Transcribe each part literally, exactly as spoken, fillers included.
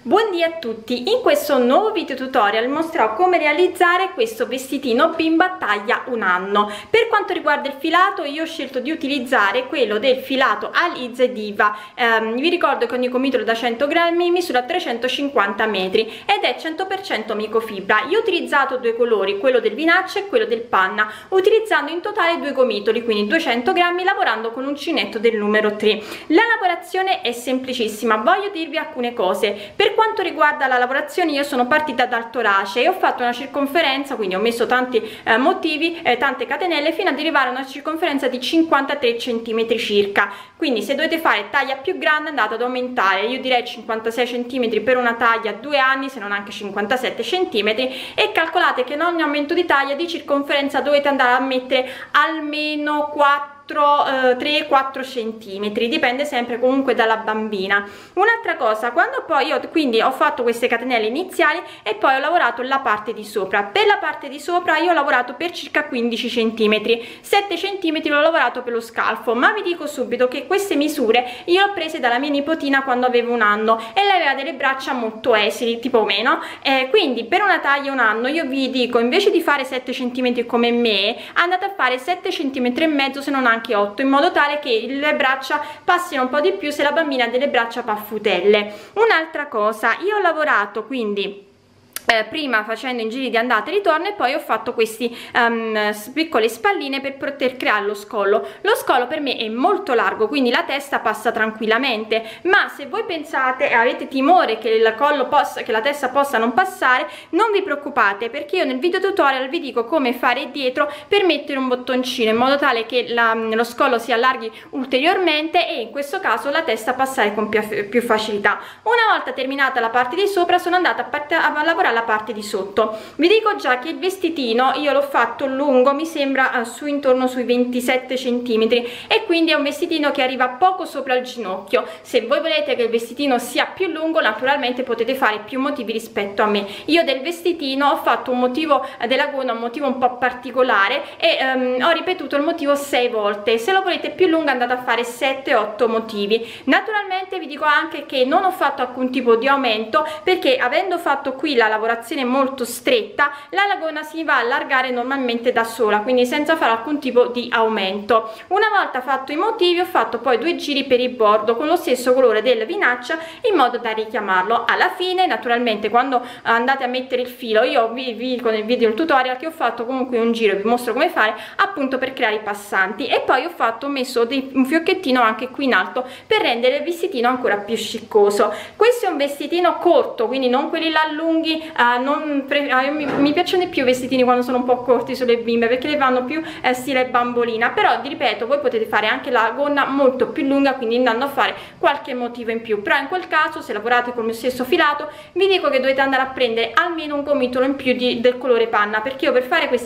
Buondì a tutti, in questo nuovo video tutorial mostrerò come realizzare questo vestitino bimba taglia un anno. Per quanto riguarda il filato, io ho scelto di utilizzare quello del filato Alize Diva. ehm, vi ricordo che ogni gomitolo da cento grammi misura trecentocinquanta metri ed è cento per cento microfibra. Io ho utilizzato due colori, quello del vinaccia e quello del panna, utilizzando in totale due gomitoli, quindi duecento grammi, lavorando con l'uncinetto del numero tre. La lavorazione è semplicissima, voglio dirvi alcune cose. Per Per quanto riguarda la lavorazione, io sono partita dal torace e ho fatto una circonferenza, quindi ho messo tanti eh, motivi, eh, tante catenelle, fino ad arrivare a una circonferenza di cinquantatré centimetri circa. Quindi se dovete fare taglia più grande andate ad aumentare, io direi cinquantasei centimetri per una taglia due anni, se non anche cinquantasette centimetri, e calcolate che in ogni aumento di taglia di circonferenza dovete andare a mettere almeno quattro tre quattro centimetri, dipende sempre comunque dalla bambina. Un'altra cosa, quando poi io quindi ho fatto queste catenelle iniziali e poi ho lavorato la parte di sopra. Per la parte di sopra io ho lavorato per circa quindici centimetri, sette centimetri l'ho lavorato per lo scalfo, ma vi dico subito che queste misure io le ho prese dalla mia nipotina quando avevo un anno e lei aveva delle braccia molto esili, tipo meno, eh, quindi per una taglia un anno io vi dico, invece di fare sette centimetri come me, andate a fare sette centimetri e mezzo, se non anche otto, in modo tale che le braccia passino un po' di più se la bambina ha delle braccia paffutelle. Un'altra cosa, io ho lavorato quindi Eh, prima facendo in giri di andata e ritorno e poi ho fatto questi um, piccole spalline per poter creare lo scollo. Lo scollo per me è molto largo, quindi la testa passa tranquillamente, ma se voi pensate e avete timore che il collo possa, che la testa possa non passare, non vi preoccupate, perché io nel video tutorial vi dico come fare dietro per mettere un bottoncino in modo tale che la, lo scollo si allarghi ulteriormente e in questo caso la testa passare con più, più facilità. Una volta terminata la parte di sopra sono andata a, a lavorare la parte di sotto. Vi dico già che il vestitino io l'ho fatto lungo, mi sembra uh, su intorno sui ventisette centimetri, e quindi è un vestitino che arriva poco sopra il ginocchio. Se voi volete che il vestitino sia più lungo, naturalmente potete fare più motivi rispetto a me. Io del vestitino ho fatto un motivo uh, della gonna, un motivo un po' particolare, e um, ho ripetuto il motivo sei volte. Se lo volete più lungo andate a fare sette otto motivi. Naturalmente vi dico anche che non ho fatto alcun tipo di aumento, perché avendo fatto qui la lavorazione molto stretta, la lagona si va a allargare normalmente da sola, quindi senza fare alcun tipo di aumento. Una volta fatto i motivi ho fatto poi due giri per il bordo con lo stesso colore del vinaccia in modo da richiamarlo. Alla fine, naturalmente, quando andate a mettere il filo, io vi dico nel video il tutorial che ho fatto comunque un giro, vi mostro come fare appunto per creare i passanti, e poi ho fatto ho messo dei, un fiocchettino anche qui in alto per rendere il vestitino ancora più sciccoso. Questo è un vestitino corto, quindi non quelli là lunghi. Uh, non pre uh, mi, mi piacciono di più i vestitini quando sono un po' corti sulle bimbe, perché le vanno più eh, stile bambolina, però vi ripeto, voi potete fare anche la gonna molto più lunga, quindi andando a fare qualche motivo in più. Però in quel caso, se lavorate con il stesso filato, vi dico che dovete andare a prendere almeno un gomitolo in più di, del colore panna, perché io per fare questi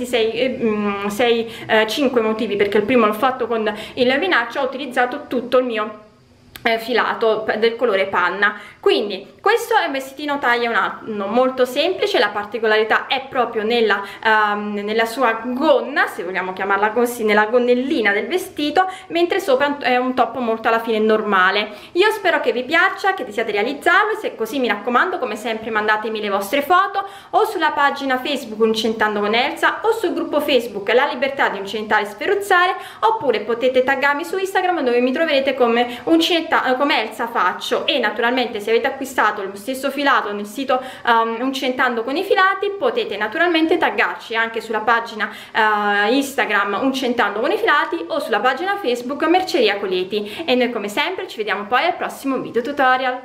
sei cinque motivi, perché il primo l'ho fatto con il vinaccia, ho utilizzato tutto il mio filato del colore panna. Quindi questo è un vestitino taglia un anno molto semplice. La particolarità è proprio nella, um, nella sua gonna, se vogliamo chiamarla così, nella gonnellina del vestito, mentre sopra è un top molto alla fine normale. Io spero che vi piaccia, che desiate realizzarlo, e se è così mi raccomando, come sempre, mandatemi le vostre foto o sulla pagina Facebook Uncentando con Elsa o sul gruppo Facebook La Libertà di Uncentare e Sferruzzare, oppure potete taggarmi su Instagram, dove mi troverete come Uncentare come Elsa Faccio. E naturalmente, se avete acquistato lo stesso filato nel sito um, Uncentando con i Filati, potete naturalmente taggarci anche sulla pagina uh, Instagram Uncentando con i Filati o sulla pagina Facebook Merceria Coleti. E noi come sempre ci vediamo poi al prossimo video tutorial.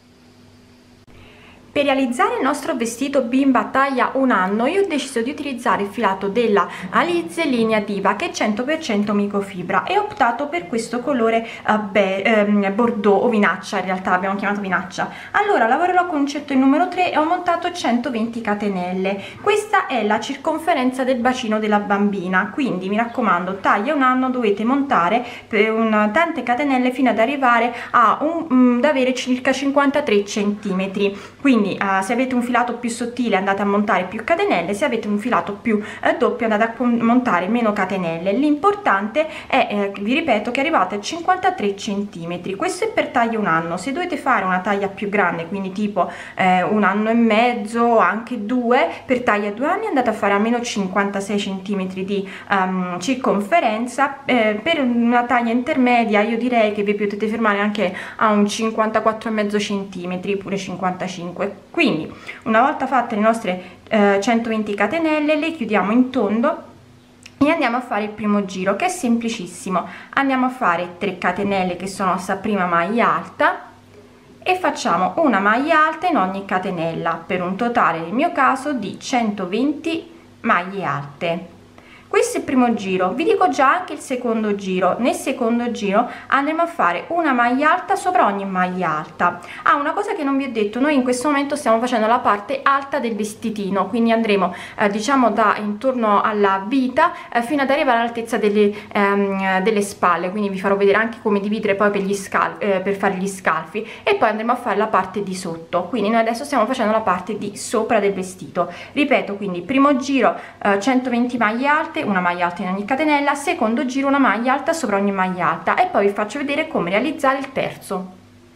Per realizzare il nostro vestito bimba taglia un anno io ho deciso di utilizzare il filato della Alize linea Diva, che è cento per cento microfibra, e ho optato per questo colore uh, beh, ehm, bordeaux o vinaccia, in realtà abbiamo chiamato vinaccia. Allora lavorerò con uncinetto il numero tre e ho montato centoventi catenelle. Questa è la circonferenza del bacino della bambina, quindi mi raccomando, taglia un anno dovete montare per un, tante catenelle fino ad arrivare a un, um, ad avere circa cinquantatré centimetri. Quindi quindi uh, se avete un filato più sottile andate a montare più catenelle, se avete un filato più uh, doppio andate a montare meno catenelle. L'importante è, eh, vi ripeto, che arrivate a cinquantatré centimetri. Questo è per taglia un anno. Se dovete fare una taglia più grande, quindi tipo eh, un anno e mezzo, anche due, per taglia due anni andate a fare almeno cinquantasei centimetri di um, circonferenza. Eh, per una taglia intermedia io direi che vi potete fermare anche a un cinquantaquattro e mezzo centimetri, pure cinquantacinque. Quindi una volta fatte le nostre eh, centoventi catenelle le chiudiamo in tondo e andiamo a fare il primo giro, che è semplicissimo. Andiamo a fare tre catenelle, che sono sta prima maglia alta, e facciamo una maglia alta in ogni catenella, per un totale nel mio caso di centoventi maglie alte. Questo è il primo giro. Vi dico già anche il secondo giro. Nel secondo giro andremo a fare una maglia alta sopra ogni maglia alta. Ah, una cosa che non vi ho detto: noi in questo momento stiamo facendo la parte alta del vestitino, quindi andremo eh, diciamo da intorno alla vita eh, fino ad arrivare all'altezza delle, ehm, delle spalle, quindi vi farò vedere anche come dividere poi per gli scalfi, eh, per fare gli scalfi, e poi andremo a fare la parte di sotto. Quindi noi adesso stiamo facendo la parte di sopra del vestito. Ripeto, quindi primo giro eh, centoventi maglie alte, una maglia alta in ogni catenella, secondo giro una maglia alta sopra ogni maglia alta, e poi vi faccio vedere come realizzare il terzo.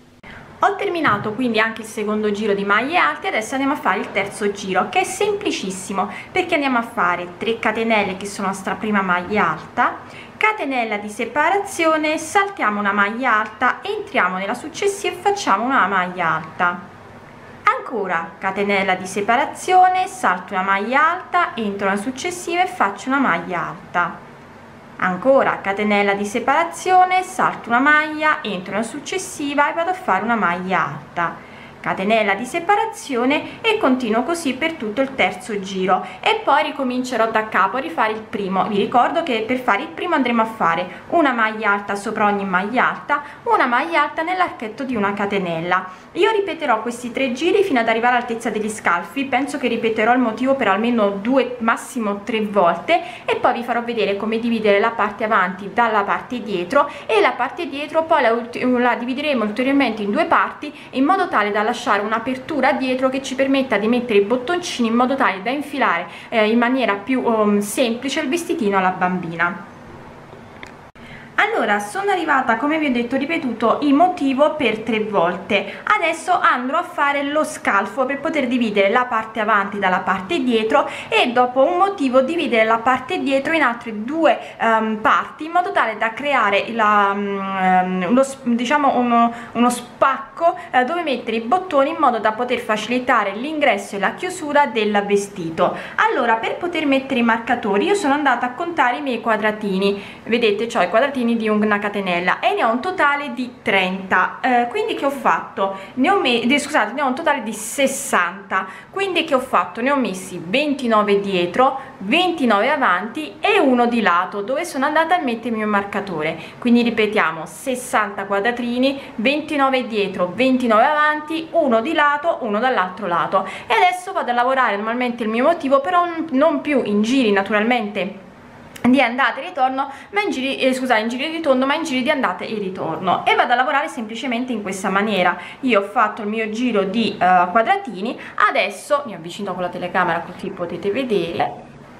Ho terminato quindi anche il secondo giro di maglie alte. Adesso andiamo a fare il terzo giro, che è semplicissimo, perché andiamo a fare tre catenelle, che sono la prima maglia alta, catenella di separazione, saltiamo una maglia alta, entriamo nella successiva e facciamo una maglia alta. Ancora catenella di separazione, salto una maglia alta, entro nella successiva e faccio una maglia alta. Ancora catenella di separazione, salto una maglia, entro nella successiva e vado a fare una maglia alta. Catenella di separazione, e continuo così per tutto il terzo giro, e poi ricomincerò da capo a rifare il primo. Vi ricordo che per fare il primo andremo a fare una maglia alta sopra ogni maglia alta, una maglia alta nell'archetto di una catenella. Io ripeterò questi tre giri fino ad arrivare all'altezza degli scalfi. Penso che ripeterò il motivo per almeno due, massimo tre volte, e poi vi farò vedere come dividere la parte avanti dalla parte dietro, e la parte dietro poi la, la divideremo ulteriormente in due parti, in modo tale da lasciare un'apertura dietro che ci permetta di mettere i bottoncini, in modo tale da infilare eh, in maniera più um, semplice il vestitino alla bambina. Allora, sono arrivata, come vi ho detto, ripetuto il motivo per tre volte. Adesso andrò a fare lo scalfo per poter dividere la parte avanti dalla parte dietro, e dopo un motivo dividere la parte dietro in altre due um, parti, in modo tale da creare la, um, lo, diciamo uno, uno spacco uh, dove mettere i bottoni, in modo da poter facilitare l'ingresso e la chiusura del vestito. Allora, per poter mettere i marcatori io sono andata a contare i miei quadratini. Vedete, ho i quadratini di una catenella e ne ho un totale di trenta. Eh, quindi che ho fatto? Ne ho messo, scusate, ne ho un totale di sessanta. Quindi che ho fatto? Ne ho messi ventinove dietro, ventinove avanti e uno di lato, dove sono andata a mettere il mio marcatore. Quindi ripetiamo: sessanta quadratini, ventinove dietro, ventinove avanti, uno di lato, uno dall'altro lato. E adesso vado a lavorare normalmente il mio motivo, però non più in giri naturalmente di andata e ritorno, ma in giri, eh, scusate, in giri di tondo, ma in giri di andata e ritorno, e vado a lavorare semplicemente in questa maniera. Io ho fatto il mio giro di uh, quadratini. Adesso mi avvicino con la telecamera così potete vedere.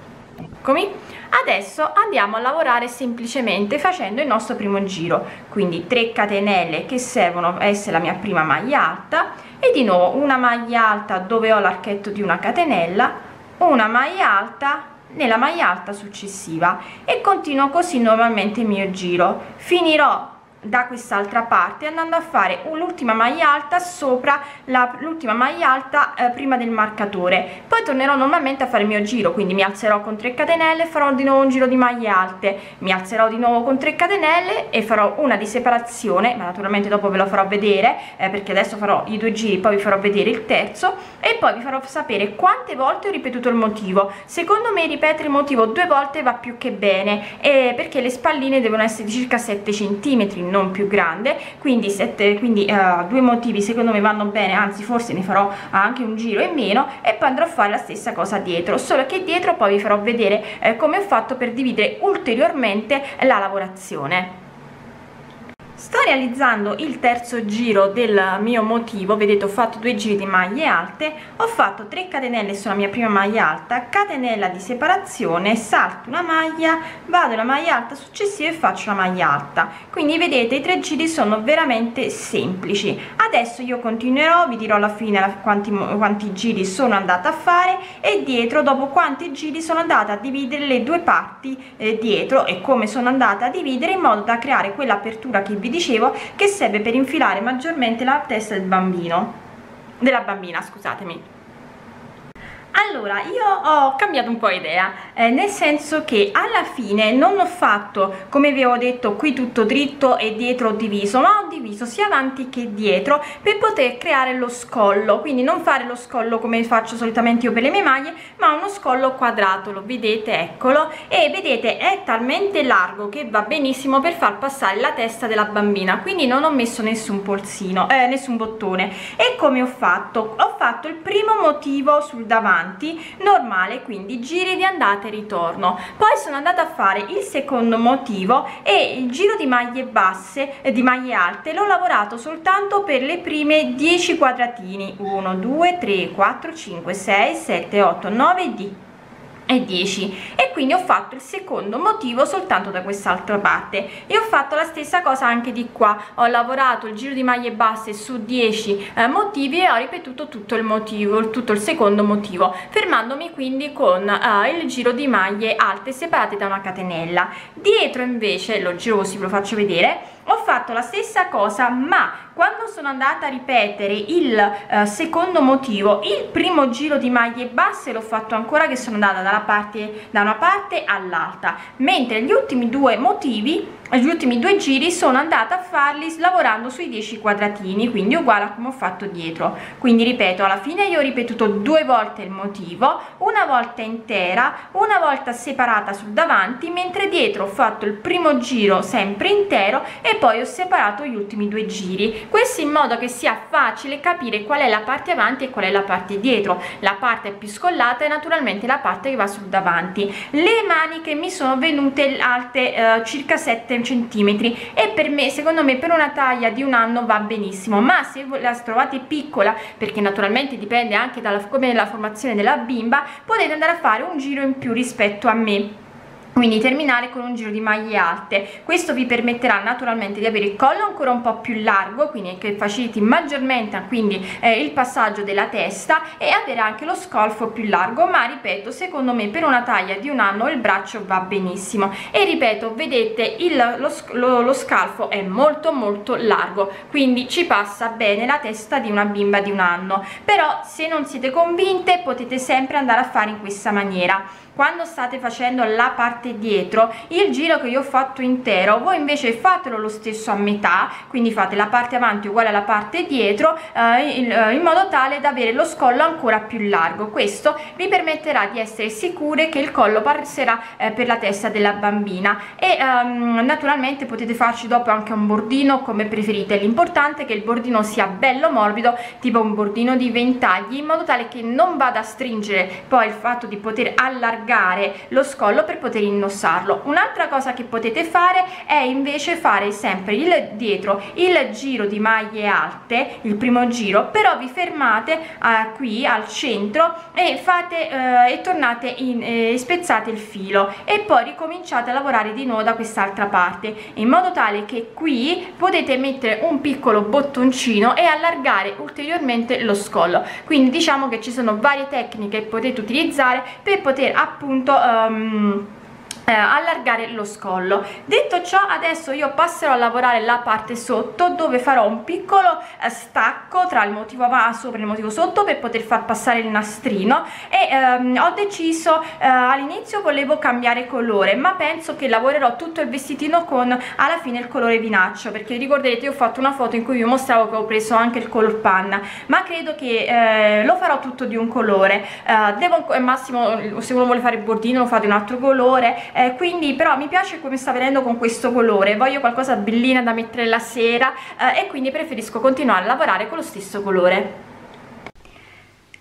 Eccomi. Adesso andiamo a lavorare semplicemente facendo il nostro primo giro, quindi tre catenelle che servono a essere la mia prima maglia alta, e di nuovo una maglia alta dove ho l'archetto di una catenella, una maglia alta nella maglia alta successiva, e continuo così normalmente il mio giro. Finirò da quest'altra parte andando a fare un'ultima maglia alta sopra l'ultima maglia alta eh, prima del marcatore. Poi tornerò normalmente a fare il mio giro, quindi mi alzerò con tre catenelle, farò di nuovo un giro di maglie alte, mi alzerò di nuovo con tre catenelle e farò una di separazione, ma naturalmente dopo ve lo farò vedere, eh, perché adesso farò i due giri, poi vi farò vedere il terzo, e poi vi farò sapere quante volte ho ripetuto il motivo. Secondo me ripetere il motivo due volte va più che bene, eh, perché le spalline devono essere di circa sette centimetri, non più grande, quindi, sette, quindi uh, due motivi secondo me vanno bene, anzi forse ne farò anche un giro in meno, e poi andrò a fare la stessa cosa dietro, solo che dietro poi vi farò vedere eh, come ho fatto per dividere ulteriormente la lavorazione. Sto realizzando il terzo giro del mio motivo, vedete ho fatto due giri di maglie alte, ho fatto tre catenelle sulla mia prima maglia alta, catenella di separazione, salto una maglia, vado alla maglia alta successiva e faccio la maglia alta. Quindi vedete i tre giri sono veramente semplici. Adesso io continuerò, vi dirò alla fine quanti, quanti giri sono andata a fare e dietro dopo quanti giri sono andata a dividere le due parti eh, dietro e come sono andata a dividere in modo da creare quell'apertura che vi dicevo che serve per infilare maggiormente la testa del bambino della bambina, scusatemi. Allora, io ho cambiato un po' idea, eh, nel senso che alla fine non ho fatto, come vi avevo detto, qui tutto dritto e dietro ho diviso, ma ho diviso sia avanti che dietro per poter creare lo scollo, quindi non fare lo scollo come faccio solitamente io per le mie maglie, ma uno scollo quadrato, lo vedete, eccolo, e vedete è talmente largo che va benissimo per far passare la testa della bambina, quindi non ho messo nessun polsino, eh, nessun bottone. E come ho fatto? Ho fatto il primo motivo sul davanti normale, quindi giri di andata e ritorno, poi sono andata a fare il secondo motivo e il giro di maglie basse e di maglie alte l'ho lavorato soltanto per le prime dieci quadratini, uno due tre quattro cinque sei sette otto nove e dieci, e quindi ho fatto il secondo motivo soltanto da quest'altra parte e ho fatto la stessa cosa anche di qua, ho lavorato il giro di maglie basse su dieci eh, motivi e ho ripetuto tutto il motivo, tutto il secondo motivo, fermandomi quindi con eh, il giro di maglie alte separate da una catenella. Dietro invece, lo giro così ve lo faccio vedere, ho fatto la stessa cosa, ma quando sono andata a ripetere il eh, secondo motivo, il primo giro di maglie basse l'ho fatto ancora che sono andata dalla parte, da una parte all'altra, mentre gli ultimi due motivi, gli ultimi due giri sono andata a farli lavorando sui dieci quadratini, quindi uguale a come ho fatto dietro. Quindi ripeto, alla fine io ho ripetuto due volte il motivo, una volta intera, una volta separata sul davanti, mentre dietro ho fatto il primo giro sempre intero e poi ho separato gli ultimi due giri, questo in modo che sia facile capire qual è la parte avanti e qual è la parte dietro. La parte più scollata è naturalmente la parte che va sul davanti. Le maniche mi sono venute alte eh, circa sette centimetri e per me, secondo me, per una taglia di un anno va benissimo, ma se la trovate piccola, perché naturalmente dipende anche dalla come è la formazione della bimba, potete andare a fare un giro in più rispetto a me, quindi terminare con un giro di maglie alte. Questo vi permetterà naturalmente di avere il collo ancora un po' più largo, quindi che faciliti maggiormente quindi eh, il passaggio della testa, e avere anche lo scolfo più largo, ma ripeto, secondo me per una taglia di un anno il braccio va benissimo. E ripeto, vedete il, lo, lo, lo scalfo è molto molto largo, quindi ci passa bene la testa di una bimba di un anno. Però se non siete convinte potete sempre andare a fare in questa maniera. Quando state facendo la parte dietro, il giro che io ho fatto intero, voi invece fatelo lo stesso a metà, quindi fate la parte avanti uguale alla parte dietro, eh, in, in modo tale da avere lo scollo ancora più largo. Questo vi permetterà di essere sicure che il collo passerà eh, per la testa della bambina, e ehm, naturalmente potete farci dopo anche un bordino come preferite. L'importante è che il bordino sia bello morbido, tipo un bordino di ventagli, in modo tale che non vada a stringere poi il fatto di poter allargare lo scollo per poter indossarlo. Un'altra cosa che potete fare è invece fare sempre il dietro il giro di maglie alte, il primo giro, però vi fermate eh, qui al centro e fate eh, e tornate in eh, spezzate il filo e poi ricominciate a lavorare di nuovo da quest'altra parte, in modo tale che qui potete mettere un piccolo bottoncino e allargare ulteriormente lo scollo. Quindi diciamo che ci sono varie tecniche che potete utilizzare per poter appunto um, Eh, allargare lo scollo. Detto ciò, adesso io passerò a lavorare la parte sotto, dove farò un piccolo eh, stacco tra il motivo sopra e il motivo sotto per poter far passare il nastrino, e ehm, ho deciso eh, all'inizio volevo cambiare colore, ma penso che lavorerò tutto il vestitino con alla fine il colore vinaccio, perché ricorderete io ho fatto una foto in cui vi mostravo che ho preso anche il color panna, ma credo che eh, lo farò tutto di un colore. eh, devo al massimo, se uno vuole fare il bordino lo fa di un altro colore, Eh, quindi però mi piace come sta venendo con questo colore, voglio qualcosa bellina da mettere la sera, eh, e quindi preferisco continuare a lavorare con lo stesso colore.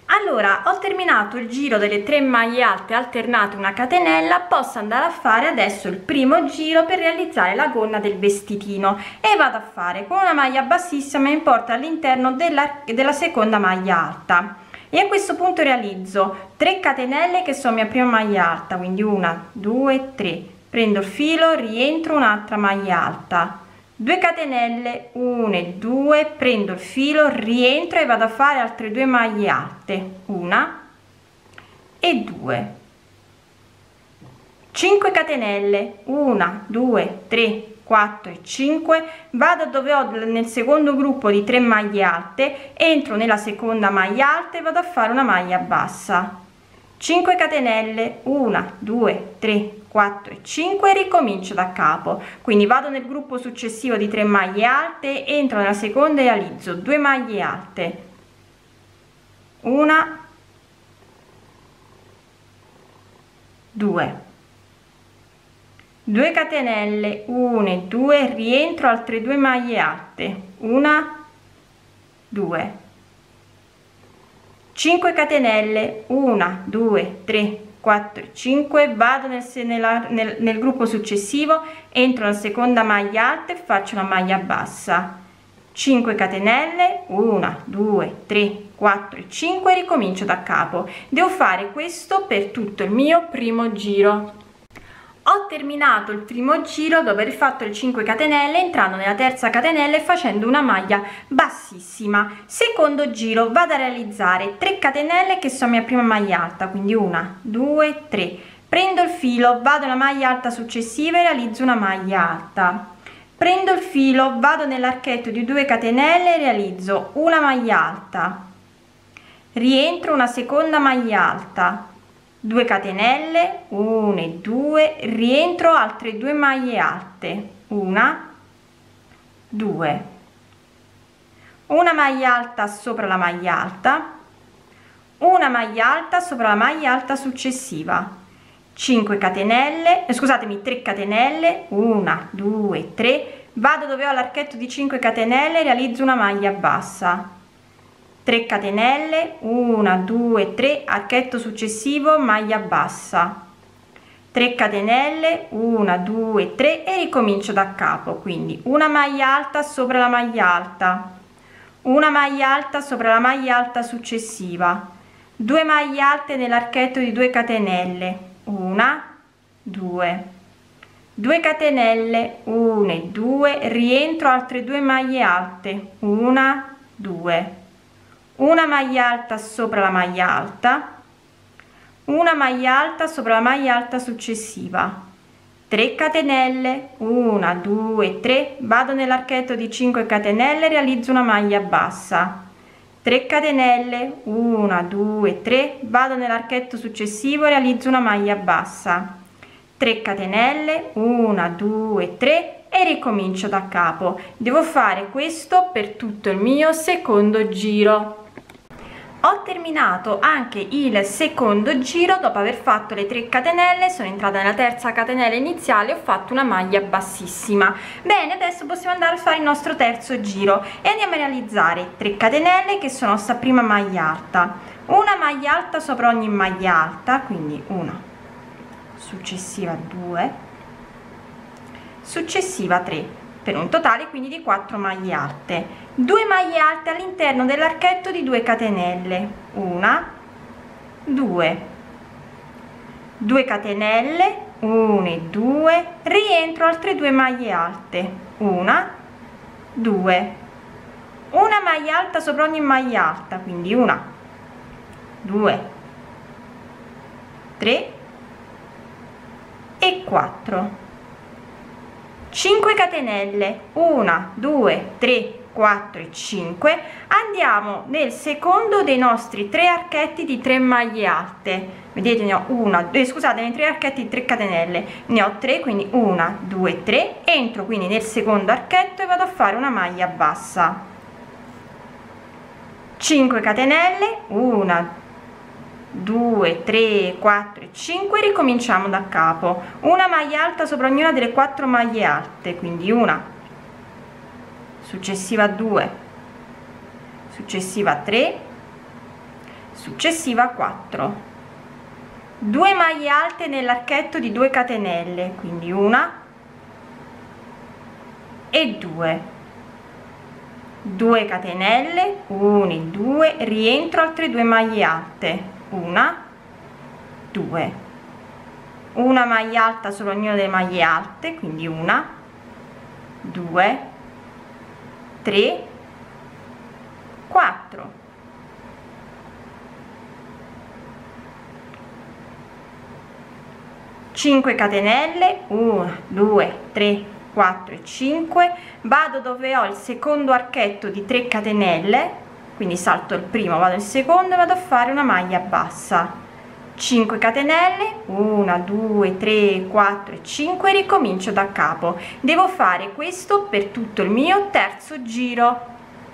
Allora, ho terminato il giro delle tre maglie alte alternate una catenella, posso andare a fare adesso il primo giro per realizzare la gonna del vestitino e vado a fare con una maglia bassissima in porta all'interno della, della seconda maglia alta, e a questo punto realizzo tre catenelle che sono mia prima maglia alta, quindi una, due, tre, prendo il filo, rientro un'altra maglia alta, due catenelle, uno e due, prendo il filo, rientro e vado a fare altre due maglie alte, una e due, cinque catenelle, uno, due, tre, quattro e cinque, vado dove ho nel secondo gruppo di tre maglie alte, entro nella seconda maglia alta e vado a fare una maglia bassa, cinque catenelle, uno, due, tre, quattro e cinque, e ricomincio da capo. Quindi vado nel gruppo successivo di tre maglie alte, entro nella seconda e realizzo due maglie alte, una, due, due catenelle, uno e due, rientro altre due maglie alte, una, due, cinque catenelle, uno, due, tre, quattro e cinque, vado nel, nella, nel, nel gruppo successivo, entro nella seconda maglia alta e faccio una maglia bassa, cinque catenelle, uno, due, tre, quattro e cinque, ricomincio da capo. Devo fare questo per tutto il mio primo giro. Ho terminato il primo giro dopo aver fatto le cinque catenelle, entrando nella terza catenella e facendo una maglia bassissima. Secondo giro vado a realizzare tre catenelle che sono mia prima maglia alta, quindi una, due, tre, prendo il filo, vado alla maglia alta successiva e realizzo una maglia alta, prendo il filo, vado nell'archetto di due catenelle e realizzo una maglia alta, rientro una seconda maglia alta, due catenelle, uno e due, rientro altre due maglie alte, una, due, una maglia alta sopra la maglia alta, una maglia alta sopra la maglia alta successiva, cinque catenelle, eh, scusatemi, tre catenelle, uno, due, tre, vado dove ho l'archetto di cinque catenelle, realizzo una maglia bassa, tre catenelle, uno, due, tre, archetto successivo, maglia bassa, tre catenelle, uno, due, tre, e ricomincio da capo. Quindi una maglia alta sopra la maglia alta, una maglia alta sopra la maglia alta successiva, due maglie alte nell'archetto di due catenelle, una, due, due catenelle, uno e due, rientro altre due maglie alte, una, due, una maglia alta sopra la maglia alta, una maglia alta sopra la maglia alta successiva, tre catenelle, uno, due, tre, vado nell'archetto di cinque catenelle, realizzo una maglia bassa, tre catenelle, uno, due, tre, vado nell'archetto successivo, realizzo una maglia bassa, tre catenelle, uno, due, tre, e ricomincio da capo. Devo fare questo per tutto il mio secondo giro. Ho terminato anche il secondo giro. Dopo aver fatto le tre catenelle sono entrata nella terza catenella iniziale e ho fatto una maglia bassissima. Bene, adesso possiamo andare a fare il nostro terzo giro e andiamo a realizzare tre catenelle che sono sta prima maglia alta, una maglia alta sopra ogni maglia alta, quindi una, successiva due, successiva tre, per un totale quindi di quattro maglie alte, due maglie alte all'interno dell'archetto di due catenelle, una, due, due catenelle, uno e due, rientro altre due maglie alte, una, due, una maglia alta sopra ogni maglia alta, quindi una, due, tre e quattro, cinque catenelle, uno, due, tre, quattro e cinque. Andiamo nel secondo dei nostri tre archetti di tre maglie alte, vedete, ne ho una, eh, scusate, nei tre archetti di tre catenelle ne ho tre, quindi uno, due, tre, entro quindi nel secondo archetto e vado a fare una maglia bassa, cinque catenelle, uno, due, tre, quattro e cinque, ricominciamo da capo, una maglia alta sopra ognuna delle quattro maglie alte, quindi una, successiva due, successiva tre, successiva quattro, due maglie alte nell'archetto di due catenelle, quindi una e due, due catenelle, uno e due, rientro altre due maglie alte, una, due, una maglia alta sopra ognuna delle maglie alte, quindi una, due, tre, quattro, cinque catenelle, uno, due, tre, quattro e cinque, vado dove ho il secondo archetto di tre catenelle, quindi salto il primo, vado il secondo e vado a fare una maglia bassa, cinque catenelle, uno, due, tre, quattro e cinque, ricomincio da capo. Devo fare questo per tutto il mio terzo giro.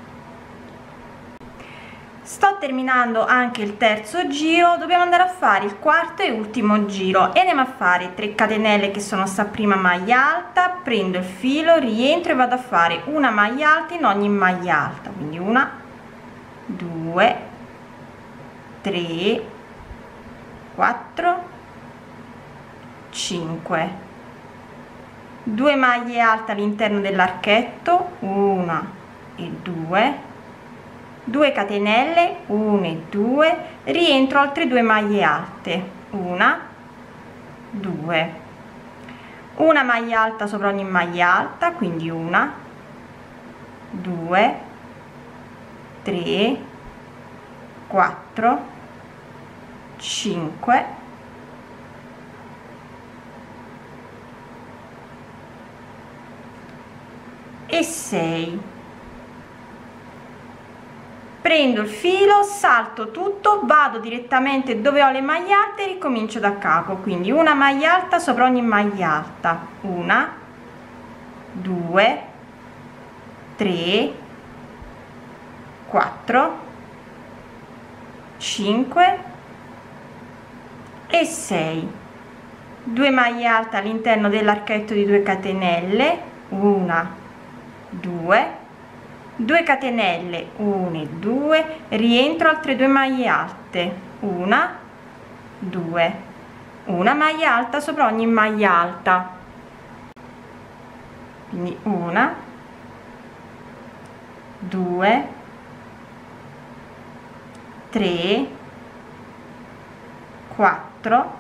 Sto terminando anche il terzo giro, dobbiamo andare a fare il quarto e ultimo giro e andiamo a fare tre catenelle che sono sta prima maglia alta, prendo il filo, rientro e vado a fare una maglia alta in ogni maglia alta, quindi una, due, tre, quattro, cinque, due maglie alte all'interno dell'archetto, una e due, due catenelle, uno e due, rientro altre due maglie alte, una, due, una maglia alta sopra ogni maglia alta, quindi una, due, tre, quattro, cinque, e sei. Prendo il filo, salto tutto, vado direttamente dove ho le maglie alte e ricomincio da capo, quindi una maglia alta sopra ogni maglia alta, una, due, tre, quattro, cinque e sei, due maglie alte all'interno dell'archetto di due catenelle, una, due, due catenelle, uno e due, rientro altre due maglie alte, una, due, una maglia alta sopra ogni maglia alta, quindi una, due, tre, quattro,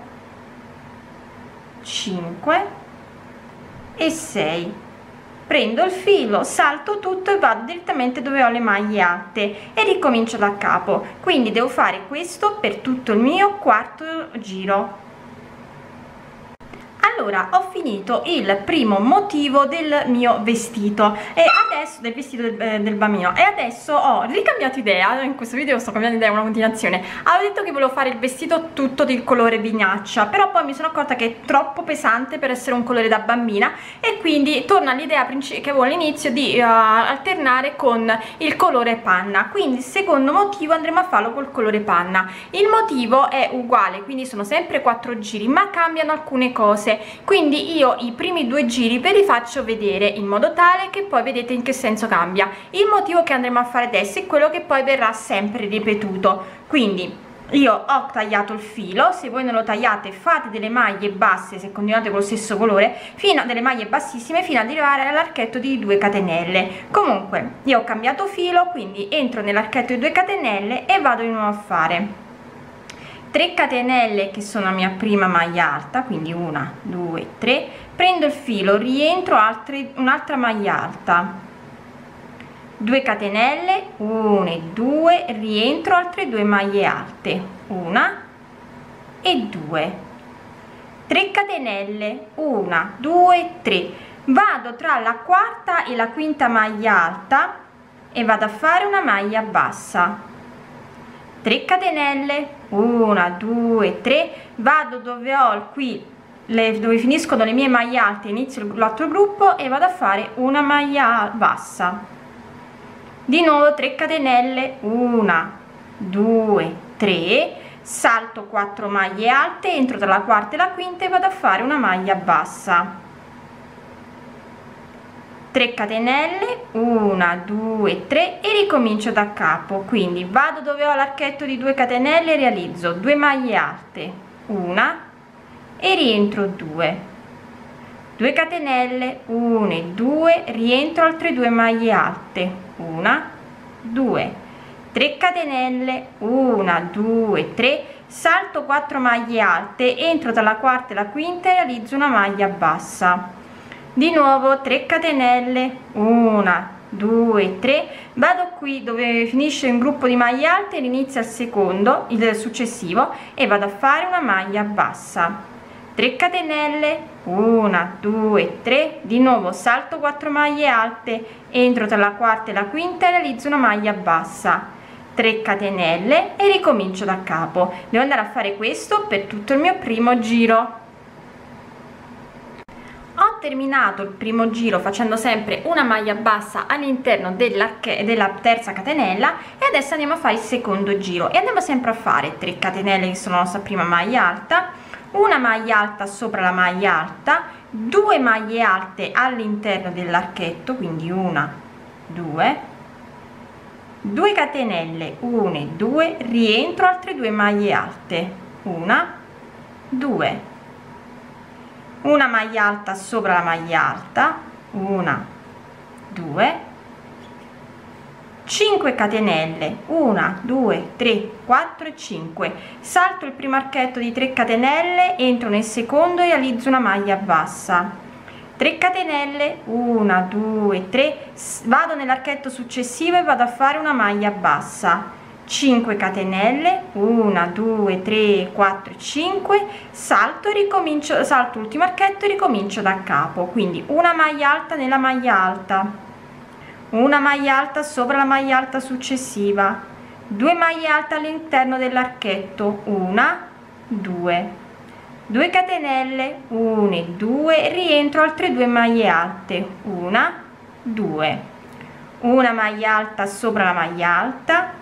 cinque e sei. Prendo il filo, salto tutto e vado direttamente dove ho le maglie alte e ricomincio da capo, quindi devo fare questo per tutto il mio quarto giro. Allora, ho finito il primo motivo del mio vestito e adesso del vestito del, eh, del bambino e adesso ho ricambiato idea. In questo video sto cambiando idea, una continuazione. Avevo detto che volevo fare il vestito tutto del colore vignaccia, però poi mi sono accorta che è troppo pesante per essere un colore da bambina e quindi torno all'idea che avevo all'inizio di uh, alternare con il colore panna. Quindi il secondo motivo andremo a farlo col colore panna. Il motivo è uguale, quindi sono sempre quattro giri, ma cambiano alcune cose, quindi io i primi due giri ve li faccio vedere in modo tale che poi vedete in che senso cambia. Il motivo che andremo a fare adesso è quello che poi verrà sempre ripetuto, quindi io ho tagliato il filo, se voi non lo tagliate fate delle maglie basse, se continuate con lo stesso colore, fino a delle maglie bassissime fino ad arrivare all'archetto di due catenelle. Comunque io ho cambiato filo, quindi entro nell'archetto di due catenelle e vado di nuovo a fare tre catenelle che sono la mia prima maglia alta, quindi una, due, tre, prendo il filo, rientro un'altra maglia alta, due catenelle, uno e due, rientro altre due maglie alte, una e due, tre catenelle, una, due, tre, vado tra la quarta e la quinta maglia alta e vado a fare una maglia bassa, tre catenelle, una, due, tre, vado dove ho qui le, dove finiscono le mie maglie alte, inizio l'altro gruppo e vado a fare una maglia bassa, di nuovo tre catenelle, una, due, tre, salto quattro maglie alte, entro tra la quarta e la quinta e vado a fare una maglia bassa, tre catenelle, una, due, tre e ricomincio da capo. Quindi vado dove ho l'archetto di due catenelle, realizzo due maglie alte, una e rientro due, due catenelle, uno e due, rientro altre due maglie alte, una, due, tre catenelle, una, due, tre, salto quattro maglie alte, entro dalla quarta e la quinta e realizzo una maglia bassa. Di nuovo tre catenelle, una, due, tre, vado qui dove finisce il gruppo di maglie alte, inizia il secondo, il successivo, e vado a fare una maglia bassa. tre catenelle, una, due, tre, di nuovo salto quattro maglie alte, entro tra la quarta e la quinta e realizzo una maglia bassa, tre catenelle e ricomincio da capo. Devo andare a fare questo per tutto il mio primo giro. Ho terminato il primo giro facendo sempre una maglia bassa all'interno della, della terza catenella, e adesso andiamo a fare il secondo giro e andiamo sempre a fare tre catenelle, che sono la nostra prima maglia alta, una maglia alta sopra la maglia alta, due maglie alte all'interno dell'archetto, quindi una, due, due catenelle, uno e due, rientro altre due maglie alte, una, due, una maglia alta sopra la maglia alta, una, due, cinque catenelle, una, due, tre, quattro e cinque, salto il primo archetto di tre catenelle, entro nel secondo e realizzo una maglia bassa, tre catenelle, una, due, tre, vado nell'archetto successivo e vado a fare una maglia bassa, cinque catenelle, una, due, tre, quattro, cinque, salto e ricomincio, salto l'ultimo archetto e ricomincio da capo. Quindi una maglia alta nella maglia alta, una maglia alta sopra la maglia alta successiva, due maglie alte all'interno dell'archetto, una, due, due catenelle, uno e due, rientro altre due maglie alte, una, due, una maglia alta sopra la maglia alta,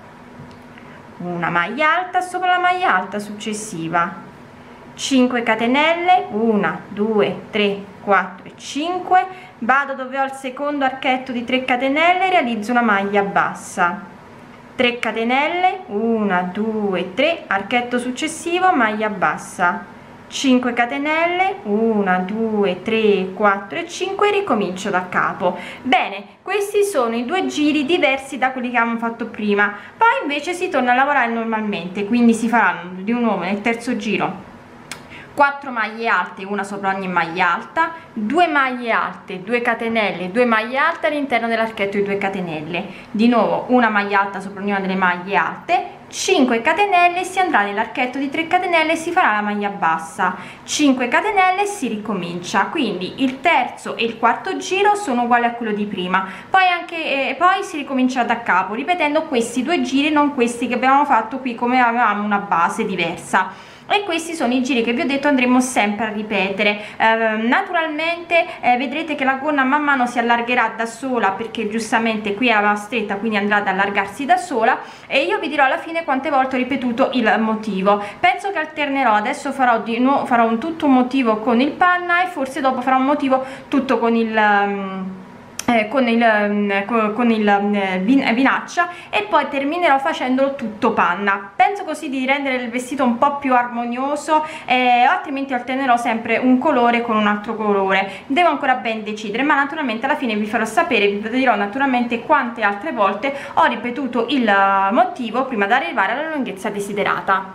una maglia alta sopra la maglia alta successiva, cinque catenelle, una, due, tre, quattro e cinque, vado dove ho il secondo archetto di tre catenelle, realizzo una maglia bassa, tre catenelle, una, due, tre, archetto successivo, maglia bassa, cinque catenelle, una, due, tre, quattro e cinque, ricomincio da capo. Bene, questi sono i due giri diversi da quelli che abbiamo fatto prima. Poi invece si torna a lavorare normalmente, quindi si faranno di nuovo nel terzo giro quattro maglie alte, una sopra ogni maglia alta, due maglie alte, due catenelle, due maglie alte all'interno dell'archetto di due catenelle, di nuovo una maglia alta sopra ognuna delle maglie alte, cinque catenelle, si andrà nell'archetto di tre catenelle e si farà la maglia bassa, cinque catenelle e si ricomincia. Quindi il terzo e il quarto giro sono uguali a quello di prima, poi anche eh, poi si ricomincia da capo ripetendo questi due giri, non questi che abbiamo fatto qui come avevamo una base diversa. E questi sono i giri che vi ho detto andremo sempre a ripetere. Eh, naturalmente eh, vedrete che la gonna man mano si allargherà da sola, perché giustamente qui era stretta, quindi andrà ad allargarsi da sola, e io vi dirò alla fine quante volte ho ripetuto il motivo. Penso che alternerò, adesso farò di nuovo, farò un tutto motivo con il panna e forse dopo farò un motivo tutto con il um, Eh, con il, con il vin, vinaccia, e poi terminerò facendolo tutto panna. Penso così di rendere il vestito un po' più armonioso, eh, altrimenti alternerò sempre un colore con un altro colore. Devo ancora ben decidere, ma naturalmente alla fine vi farò sapere, vi dirò naturalmente quante altre volte ho ripetuto il motivo prima di arrivare alla lunghezza desiderata.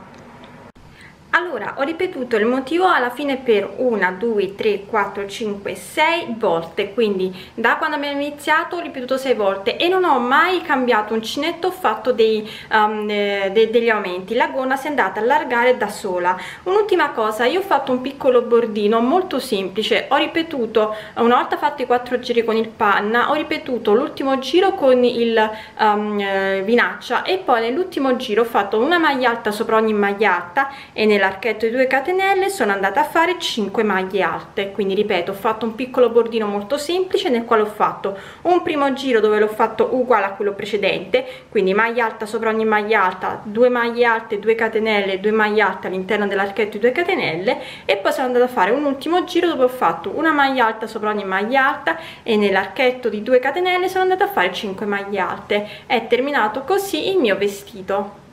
Allora, ho ripetuto il motivo alla fine per una, due, tre, quattro, cinque, sei volte, quindi da quando abbiamo iniziato ho ripetuto sei volte e non ho mai cambiato uncinetto, ho fatto dei, um, de, de, degli aumenti, la gonna si è andata a allargare da sola. Un'ultima cosa, io ho fatto un piccolo bordino molto semplice, ho ripetuto, una volta fatto i quattro giri con il panna, ho ripetuto l'ultimo giro con il um, vinaccia, e poi nell'ultimo giro ho fatto una maglia alta sopra ogni maglia alta e nella nell'archetto di due catenelle sono andata a fare cinque maglie alte. Quindi ripeto, ho fatto un piccolo bordino molto semplice nel quale ho fatto un primo giro dove l'ho fatto uguale a quello precedente, quindi maglia alta sopra ogni maglia alta, due maglie alte, due catenelle, due maglie alte all'interno dell'archetto di due catenelle, e poi sono andata a fare un ultimo giro dove ho fatto una maglia alta sopra ogni maglia alta e nell'archetto di due catenelle sono andata a fare cinque maglie alte. È terminato così il mio vestito.